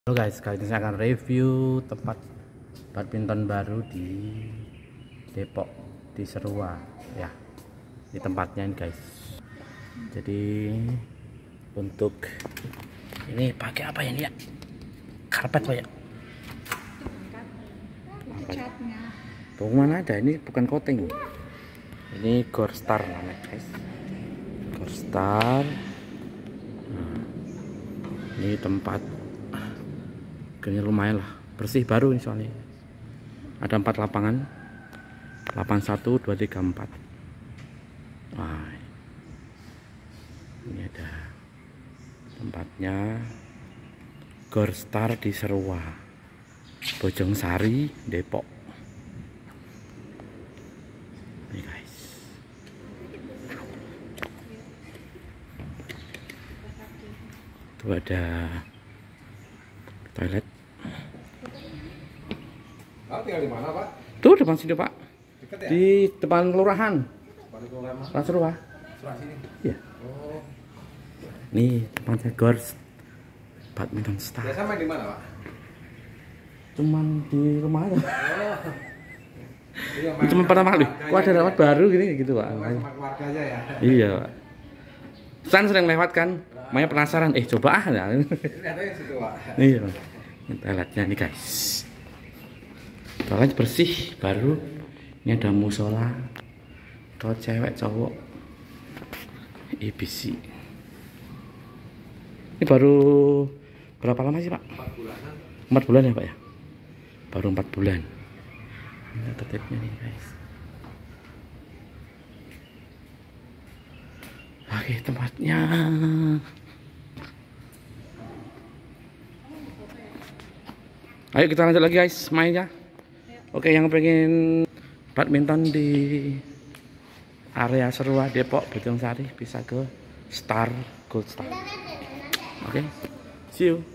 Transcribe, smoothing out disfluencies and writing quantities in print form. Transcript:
Halo guys, kali ini saya akan review tempat badminton baru di Depok, di Serua ya. Di tempatnya ini guys. Jadi untuk ini pakai apa ya ini ya? Karpet Pak ya? Tuh mana ada, ini bukan coating. Ini Gorstar namanya guys. Gorstar. Nah, ini tempat kayaknya lumayan lah, bersih baru ini soalnya. Ada 4 lapangan, lapangan 1, 2, 3, 4. Wah, ini ada tempatnya. Gorstar di Serua, Bojongsari, Depok. Ini guys. Itu ada toilet. Tinggal di mana, Pak? Tuh depan sini Pak. Dekat ya? Di depan kelurahan. Depan Serua. Sebelah sini. Iya. Oh. Nih tempatnya Gors Badminton Star. Biasa main di mana, Pak? Cuman di rumah aja. Oh. Iya, main Cuma pertama kali. Kok ada rawat baru gini gitu Pak. Main sama keluarga aja ya. Iya Pak. San sering lewat kan. Makanya penasaran. Coba ah. Ini ada yang situ, Pak. Iya Pak. Ini toiletnya nih guys. Toilet bersih baru. Ini ada musola. Kalau cewek cowok IBC. Ini baru berapa lama sih Pak? 4 bulanan. 4 bulan ya Pak ya? Baru 4 bulan. Ini tertibnya nih guys. Oke tempatnya. Ayo kita lanjut lagi guys mainnya. Oke, yang pengen badminton di area Serua Depok Bojongsari bisa ke Star Gold Star. Oke, see you.